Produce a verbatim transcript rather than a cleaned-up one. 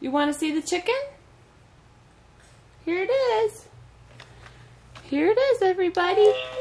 You want to see the chicken? Here it is. Here it is, everybody.